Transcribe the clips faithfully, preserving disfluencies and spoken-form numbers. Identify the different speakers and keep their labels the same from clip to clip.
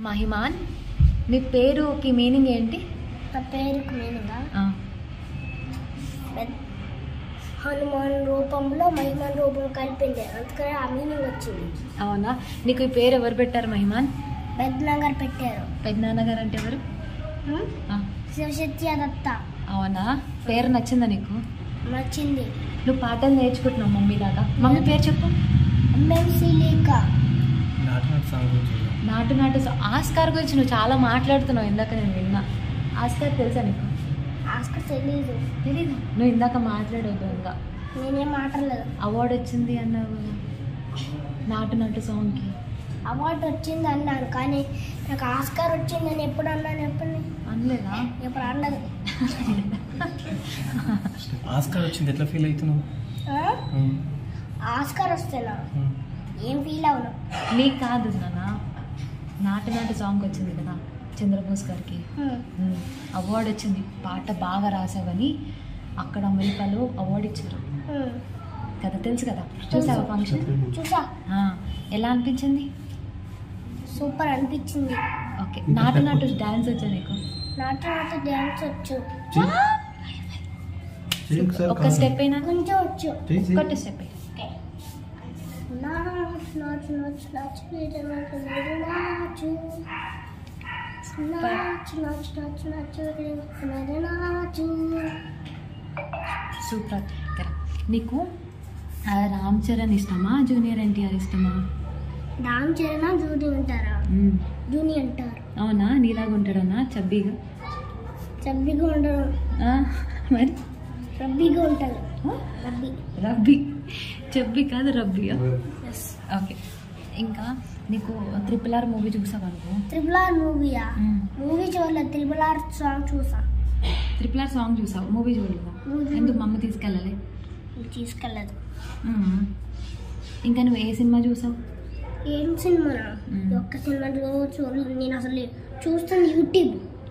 Speaker 1: మహిమాన్, నీ పేరుకి మీనింగ్ ఏంటి?
Speaker 2: నా పేరుకి మీనింగా హనుమాన్ రూపంలో మహిమాన్ రూపం కలిపింది, అందుకని ఆ మీనింగ్ వచ్చింది.
Speaker 1: అవునా? నీకు ఈ పేరు ఎవరు పెట్టారు మహిమాన్?
Speaker 2: పెద్దనాన్నగారు పెట్టారు.
Speaker 1: పెద్దనాన్నగారు అంటే ఎవరు?
Speaker 2: శివశక్తి దత్త.
Speaker 1: అవునా? పేరు నచ్చిందా నీకు?
Speaker 2: నచ్చింది.
Speaker 1: నువ్వు పాటలు నేర్చుకుంటున్నావు మమ్మీ దాకా. మమ్మీ పేరు చెప్పు.
Speaker 2: శ్రీలేఖ.
Speaker 1: నాటు నాటు ఆస్కార్ గురించి నువ్వు చాలా మాట్లాడుతున్నావు, ఇందాక నేను విన్నా. ఆస్కార్ తెలుసా నీకు?
Speaker 2: ఆస్కార్ తెలీదు.
Speaker 1: తెలీదు? నువ్వు ఇందాక మాట్లాడొద్దు, ఇంకా
Speaker 2: నేనేం మాట్లాడలేదు.
Speaker 1: అవార్డు వచ్చింది అన్నావు నాటు నాటు సాంగ్కి.
Speaker 2: అవార్డు వచ్చింది అన్నాను, కానీ నాకు ఆస్కార్ వచ్చిందని ఎప్పుడు అన్నాను? ఎప్పుడు
Speaker 1: అనలేదా?
Speaker 2: ఎప్పుడు అనలేదు.
Speaker 3: ఆస్కార్ వచ్చింది, ఎట్లా ఫీల్ అవుతున్నావు?
Speaker 2: ఆస్కార్ వస్తేనా ఏం ఫీల్ అవును?
Speaker 1: నీకు కాదు నాన్న, నాటు నాటు సాంగ్ వచ్చింది కదా చంద్రబోస్ గారికి, అవార్డు వచ్చింది. పాట బాగా రాసావని అక్కడ అమెరికాలో అవార్డు ఇచ్చారు కదా, తెలుసు కదా? చూసావా ఫంక్షన్?
Speaker 2: చూసా.
Speaker 1: ఎలా అనిపించింది?
Speaker 2: సూపర్ అనిపించింది.
Speaker 1: ఓకే. నాటు నాటు డాన్స్ వచ్చా నీకు?
Speaker 2: నాటు నాటు డాన్స్ వచ్చు.
Speaker 1: ఒక స్టెప్ అయినా
Speaker 2: కొంచెం వచ్చు.
Speaker 1: కొట్టు స్టెప్ అయినా.
Speaker 2: నాచు నాచు నాచు నాచు నాచు నాచు నాచు నాచు నాచు నాచు.
Speaker 1: సూపర్. నీకు రామ్ చరణ్ ఇష్టమా, జూనియర్ ఎన్టీఆర్ ఇష్టమా?
Speaker 2: రామ్ చరణ్ జూనియర్ అంటారా? జూనియర్ అంటారు.
Speaker 1: అవునా? నీలాగా ఉంటాడన్నా చబ్బీగా?
Speaker 2: చబ్బీగా ఉండడు
Speaker 1: మరి
Speaker 2: రబ్బీగా ఉంటాడు. రబ్బీ
Speaker 1: రబ్బీ చబ్బీ కాదు, రబ్బీయా? ఓకే. ఇంకా నీకు త్రిపుల్ ఆర్ మూవీ చూసావా నువ్వు?
Speaker 2: త్రిపుల్ ఆర్ మూవీయా? మూవీ చూడలేదు, త్రిపుల్ ఆర్ సాంగ్ చూసా.
Speaker 1: త్రిపుల్ ఆర్ సాంగ్ చూసావు, మూవీ చూడలేదా? ఎందుకు మమ్మీ తీసుకెళ్ళాలి?
Speaker 2: తీసుకెళ్ళదు.
Speaker 1: ఇంకా నువ్వు ఏ సినిమా చూసావు?
Speaker 2: ఏం సినిమా? ఒక్క సినిమా చూడలేదు నేను అసలు. చూస్తాను యూట్యూబ్.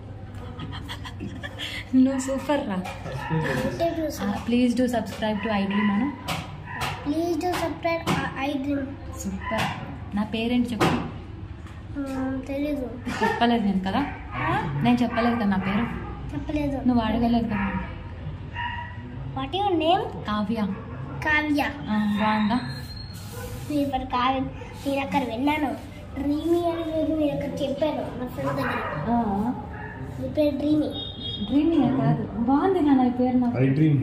Speaker 1: నువ్వు సూపర్ రా. Please do subscribe to I Dream అను.
Speaker 2: Please do subscribe I Dream.
Speaker 1: Super. నా పేరేంటి చెప్పు?
Speaker 2: తెలీదు.
Speaker 1: చెప్పలేదు నేను కదా, నేను చెప్పలేదు కదా నా పేరు.
Speaker 2: చెప్పలేదు.
Speaker 1: నువ్వు అడగలేదు కదా.
Speaker 2: What your name?
Speaker 1: Kavya.
Speaker 2: Kavya.
Speaker 1: బాగుందా?
Speaker 2: మీరు మరి కావ్య, నేను అక్కడ విన్నాను. డ్రీమీ అని మీరు మీరు అక్కడ చెప్పాను మా ఫ్రెండ్ దగ్గర. మీ పేరు డ్రీమీ.
Speaker 1: డ్రీమీ కాదు, బాగుంది నా పేరు. నాకు I Dream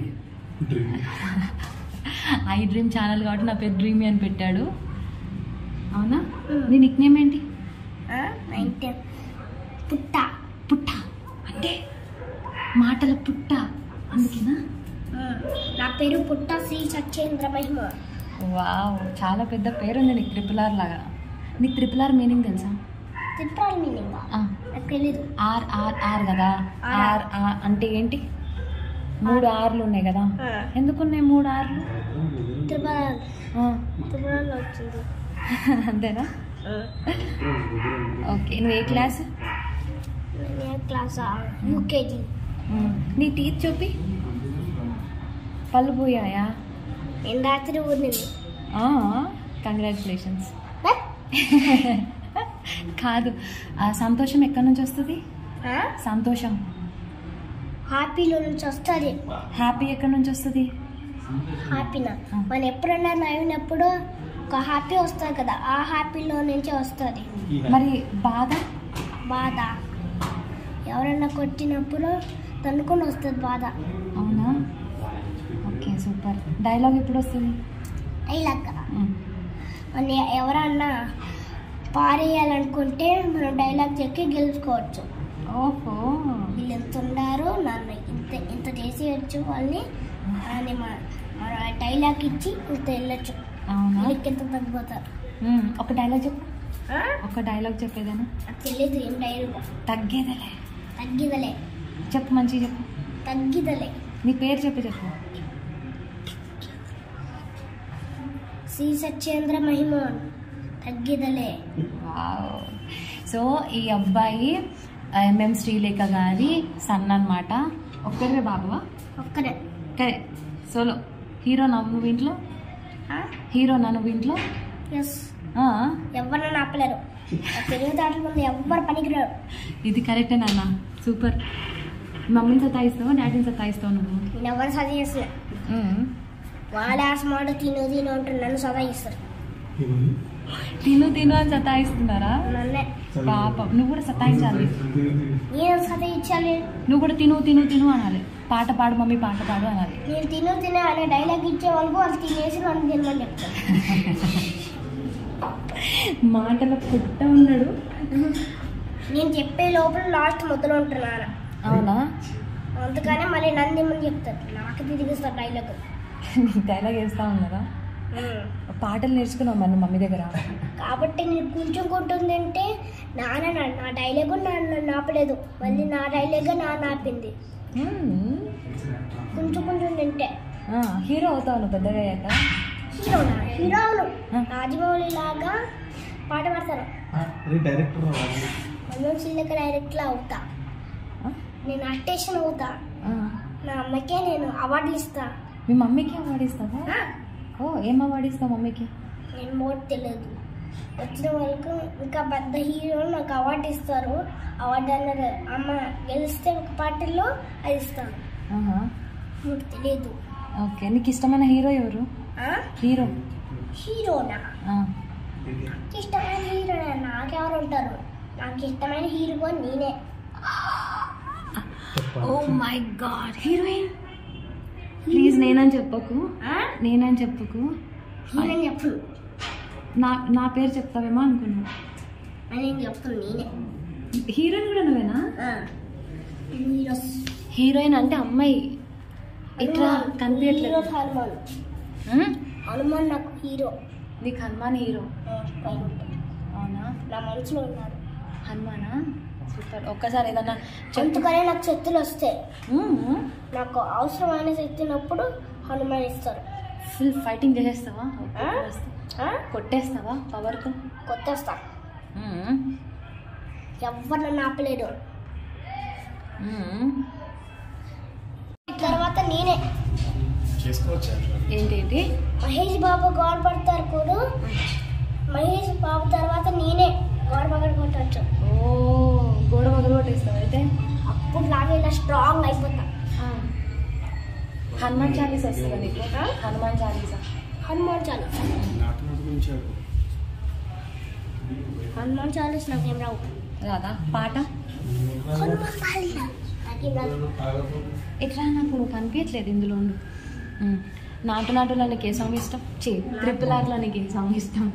Speaker 1: I Dream channel కాబట్టి నా పేరు డ్రీమీ అని పెట్టాడు. అవునా? నీ నిక్ నేమ్ ఏంటి?
Speaker 2: పుట్ట.
Speaker 1: పుట్ట అంటే మాటల పుట్ట, అందుకేనా?
Speaker 2: నా పేరు పుట్ట శ్రీ సత్యేంద్ర మహిమ.
Speaker 1: వావ్, చాలా పెద్ద పేరు ఉంది నీకు, ట్రిపుల్ ఆర్ లాగా. నీకు ట్రిపుల్ ఆర్ మీనింగ్ తెలుసా?
Speaker 2: ట్రిపుల్ ఆర్ మీనింగ్ నాకు తెలీదు.
Speaker 1: ఆర్ ఆర్ ఆర్ కదా. ఆర్ ఆర్ అంటే ఏంటి? మూడు ఆర్లు ఉన్నాయి కదా, ఎందుకున్నాయి మూడు ఆర్లు?
Speaker 2: Triple R. ట్రిపుల్ ఆర్ వచ్చింది
Speaker 1: అంతేనా? ఓకే. నువ్వు ఏ క్లాస్?
Speaker 2: Class UKG.
Speaker 1: నీ టీత్ చూపి. పళ్ళు పోయాయా?
Speaker 2: నేను రాత్రి ఊరినింది.
Speaker 1: కంగ్రాచులేషన్స్. కాదు, సంతోషం ఎక్కడి నుంచి వస్తుంది? సంతోషం
Speaker 2: హ్యాపీలో నుంచి వస్తుంది.
Speaker 1: హ్యాపీ ఎక్కడి నుంచి వస్తుంది?
Speaker 2: హ్యాపీనా మనం ఎప్పుడన్నా నవ్వినప్పుడు ఒక హ్యాపీ వస్తుంది కదా, ఆ హ్యాపీలో నుంచి వస్తుంది.
Speaker 1: మరి బాధ?
Speaker 2: బాధ ఎవరన్నా కొట్టినప్పుడు తనుకొని వస్తుంది బాధ.
Speaker 1: అవునా? Okay, super. డైలాగ్ ఎప్పుడు వస్తుంది?
Speaker 2: డైలాగ్ మన ఎవరన్నా పారేయాలనుకుంటే మనం డైలాగ్ చెప్పి గెలుచుకోవచ్చు.
Speaker 1: ఓహో,
Speaker 2: వీళ్ళు ఎంత ఉన్నారు, నన్ను ఇంత ఇంత చేసేయచ్చు వాళ్ళని అని మన డైలాగ్ ఇచ్చి ఇంత వెళ్ళొచ్చు.
Speaker 1: అవునా?
Speaker 2: ఎంత తగ్గిపోతారు.
Speaker 1: ఒక డైలాగ్ చెప్పు. ఒక డైలాగ్ చెప్పేదేనా?
Speaker 2: తెలియదు. ఏం డైలాగ్?
Speaker 1: తగ్గేదలే.
Speaker 2: తగ్గిదలే
Speaker 1: చెప్పు, మంచిగా చెప్పు.
Speaker 2: తగ్గిదలే.
Speaker 1: నీ పేరు చెప్పి చెప్పు.
Speaker 2: శ్రీ సత్యేంద్ర మహిమ. తగ్గిదలే.
Speaker 1: సో ఈ అబ్బాయి ఎంఎం శ్రీలేఖ గారి సన్ అన్నమాట. ఒక్కరే బాబువా?
Speaker 2: ఒక్కరే.
Speaker 1: కరే. సోలో హీరో నువ్వు ఇంట్లో? హీరో నువ్వు ఇంట్లో?
Speaker 2: ఎస్. ఎవరన్నా ఆపలేరు. తెలివితేటల ముందు ఎవ్వరు పనికిరాడు.
Speaker 1: ఇది కరెక్టే నాన్న, సూపర్. మమ్మీని సతాయిస్తావా డాడీని సతాయిస్తావు నువ్వు?
Speaker 2: నేను ఎవరు సతాయిస్తా. వాళ్ళ ఆసమాడు తిను తిను అంటారు, నన్ను సతాయిస్తారు.
Speaker 1: తిను తిను అని సతాయిస్తున్నారా?
Speaker 2: నన్నే.
Speaker 1: పాపం, నువ్వు కూడా సతాయించాలి.
Speaker 2: నేను సతాయించాలి.
Speaker 1: నువ్వు కూడా తిను తిను తిను అనాలి. పాట పాడు మమ్మీ, పాట పాడు అనాలి.
Speaker 2: నేను తిను తినే అనే డైలాగ్ ఇచ్చే వాళ్ళకు వాళ్ళు తినేసి నన్ను తినమని చెప్తాను.
Speaker 1: మాటలో పుట్ట ఉన్నాడు.
Speaker 2: నేను చెప్పే లోపల లాస్ట్ మొదలు ఉంటున్నాను.
Speaker 1: అవునా?
Speaker 2: అందుకనే మళ్ళీ నన్ను తిమ్మని చెప్తారు. నాకు తిరిగిస్తారు డైలాగ్.
Speaker 1: డైలాగ్ వేస్తా ఉన్నారా? పాటలు నేర్చుకున్నావు మరి మమ్మీ దగ్గర?
Speaker 2: కాబట్టి నేను కొంచెం కొంటుంది అంటే నాన్న నా డైలాగ్ నన్ను నాపలేదు, మళ్ళీ నా డైలాగ్ నాన్న ఆపింది. కొంచెం కొంచెం తింటే
Speaker 1: హీరో అవుతావు నువ్వు పెద్దగా అయ్యాక.
Speaker 2: హీరోనా? హీరో అవును. రాజమౌళి లాగా పాట పాడతాను. అల్లం చిల్లక డైరెక్ట్లా అవుతా. నేను అటెన్షన్ అవుతా. నా అమ్మకే నేను అవార్డులు ఇస్తా.
Speaker 1: మీ మమ్మీకి అవార్డు ఇస్తావా? ఓ, ఏం అవార్డు ఇస్తావు మమ్మీకి?
Speaker 2: నేను మోట్ తెలియదు. వచ్చిన వాళ్ళకు ఇంకా పెద్ద హీరోలు నాకు అవార్డు ఇస్తారు. అవార్డు అన్నారు. అమ్మ గెలిస్తే ఒక పార్టీలో అది ఇస్తాను. నాకు తెలియదు.
Speaker 1: ఓకే, నీకు ఇష్టమైన హీరో ఎవరు? హీరో
Speaker 2: హీరోనా? నాకు ఇష్టమైన హీరోనా? నాకెవరు ఉంటారు? నాకు ఇష్టమైన హీరో నేనే.
Speaker 1: Oh my God, heroine please నేనని చెప్పకు, నేనని చెప్పకు.
Speaker 2: నేనని చెప్పు.
Speaker 1: నా నా పేరు చెప్తావేమో అనుకున్నా.
Speaker 2: నేను చెప్తాను నేనే.
Speaker 1: హీరోయిన్ కూడా నువ్వేనా?
Speaker 2: హీరోస్.
Speaker 1: హీరోయిన్ అంటే అమ్మాయి ఇట్లా కనిపించట్లేదు.
Speaker 2: హనుమాన్. హనుమాన్ నాకు హీరో.
Speaker 1: నీకు హనుమాన్ హీరో? అవునా?
Speaker 2: నా మనసులో ఉన్నారు.
Speaker 1: హనుమానా? సూపర్. ఒక్కసారి ఏదన్నా
Speaker 2: అందుకనే నాకు శక్తులు వస్తాయి. నాకు అవసరమైన శక్తినప్పుడు హనుమాన్ ఇస్తారు.
Speaker 1: ఫుల్ ఫైటింగ్ చేసేస్తావా? కొట్టేస్తావా పవర్తో?
Speaker 2: కొట్టేస్తా. ఎవరు నన్ను ఆపలేడు. తర్వాత నేనే
Speaker 1: ఏంటి
Speaker 2: మహేష్ బాబు గోడ పడతారు కూడా. మహేష్ బాబు తర్వాత నేనే గోడ పగడ కొట్టచ్చు.
Speaker 1: ఓ, గోడ పగడ కొట్టేస్తావు అయితే?
Speaker 2: అప్పుడు లాగా ఇలా స్ట్రాంగ్ అయిపోతా.
Speaker 1: హనుమాన్ చాలీసా వస్తుందా నీకు? హనుమాన్ చాలీసా?
Speaker 2: హనుమాన్ చాలీసా హనుమాన్ చాలీసా నాకేం రావు.
Speaker 1: రాదా? పాట
Speaker 2: హనుమాన్ చాలీసా నాకేం రాదు.
Speaker 1: ఎట్లా నాకు నువ్వు కనిపించట్లేదు ఇందులో. నాటు నాటులో నీకు ఏ సాంగ్ ఇష్టం? చే ట్రిపుల్ ఆర్లో నీకు ఏ సాంగ్ ఇష్టం?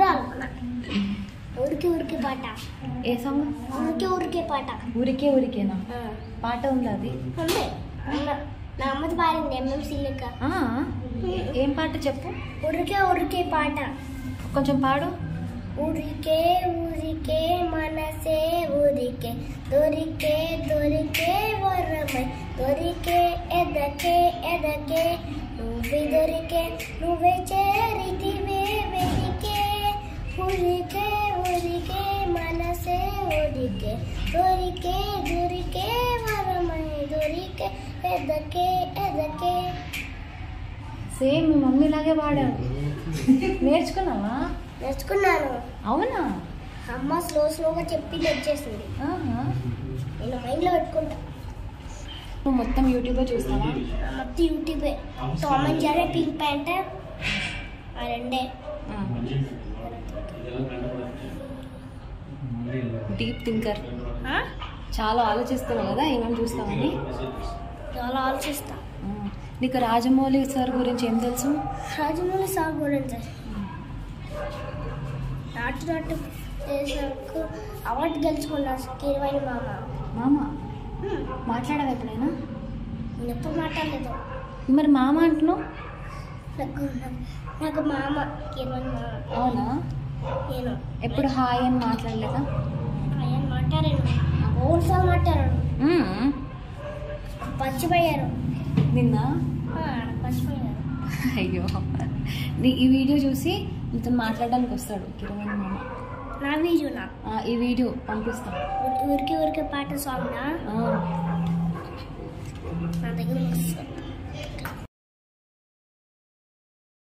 Speaker 2: ఊరికే ఊరికే పాట.
Speaker 1: ఏ సాంగ్?
Speaker 2: ఊరికే ఊరికే పాట.
Speaker 1: ఊరికే ఊరికేనా? పాట ఉందా అది?
Speaker 2: ఉంది. నా అమ్మది పాడింది ఎంఎంసీ లెక్క.
Speaker 1: ఏం పాట చెప్పు.
Speaker 2: ఊరికే ఊరికే పాట.
Speaker 1: కొంచెం పాడు.
Speaker 2: ఊరికే ఊరికే మనసే ఊరికే దొరికే దొరికే వరమై దొరికే ఎదకే ఎదకే నువ్వే దొరికే నువ్వే చేరితివే వెలికే ఊరికే ఊరికే మనసే ఊరికే దొరికే దొరికే వరమై దొరికే ఎదకే ఎదకే.
Speaker 1: సేమ్ మీ మమ్మీ లాగే పాడావు. నేర్చుకున్నావా?
Speaker 2: నేర్చుకున్నాను.
Speaker 1: అవునా?
Speaker 2: అమ్మ స్లో స్లోగా చెప్పింది వచ్చేసింది. నేను మైండ్లో పెట్టుకుంటా.
Speaker 1: నువ్వు మొత్తం యూట్యూబే చూస్తావా?
Speaker 2: మొత్తం యూట్యూబే. Tom and Jerry, Pink Panther, ఆ రెండే.
Speaker 1: Deep thinker. చాలా ఆలోచిస్తున్నావు కదా ఏమేమి చూస్తావని?
Speaker 2: చాలా ఆలోచిస్తా.
Speaker 1: నీకు రాజమౌళి సార్ గురించి ఏం తెలుసు?
Speaker 2: రాజమౌళి సార్ గురించి నాటు నాటు చేసాకు అవార్డు గెలుచుకున్నాను. కీరవాణి మామ.
Speaker 1: మామ మాట్లాడావు ఎప్పుడైనా?
Speaker 2: నేను ఎప్పుడు మాట్లాడలేదు.
Speaker 1: మరి మామ అంటున్నావు?
Speaker 2: నాకు నాకు మామ కీరవాణి మామ.
Speaker 1: అవునా?
Speaker 2: నేను
Speaker 1: ఎప్పుడు హాయ్ అని మాట్లాడలేదా?
Speaker 2: హాయ్ అని మాట్లాడాను. మూడు సార్లు మాట్లాడాను. పచ్చిపోయారు
Speaker 1: నిన్న.
Speaker 2: పచ్చిపోయారు.
Speaker 1: అయ్యో, నీ ఈ వీడియో చూసి నీతో మాట్లాడడానికి వస్తాడు కిరవాణి మామ.
Speaker 2: నా వీడియోనా?
Speaker 1: ఈ వీడియో పంపిస్తాను.
Speaker 2: ఊరికి ఊరికే పాట సాంగ్ నా దగ్గర